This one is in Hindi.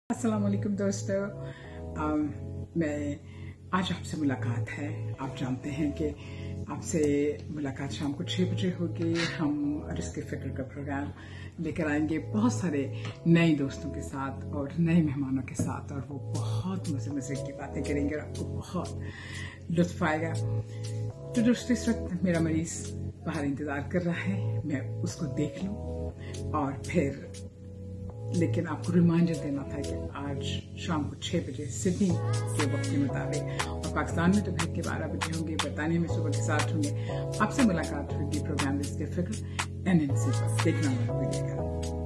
अस्सलाम वालेकुम दोस्तों। मैं आज आपसे मुलाकात है। आप जानते हैं कि आपसे मुलाकात शाम को 6 बजे होगी। हम रिस्क फिक्र का प्रोग्राम लेकर आएंगे बहुत सारे नए दोस्तों के साथ और नए मेहमानों के साथ, और वो बहुत मज़े मज़े की बातें करेंगे और आपको बहुत लुत्फ आएगा। तो दोस्तों, इस वक्त मेरा मरीज बाहर इंतज़ार कर रहा है, मैं उसको देख लूँ और फिर लेकिन आपको रिमाइंडर देना था कि आज शाम को 6 बजे सिडनी के वक्त के मुताबिक, और पाकिस्तान में दोपहर के 12 बजे होंगे, बरतानिया में सुबह के 7 होंगे, आपसे मुलाकात होगी प्रोग्राम रिस्क फिक्र NNC पर। देखना मत भूलिएगा।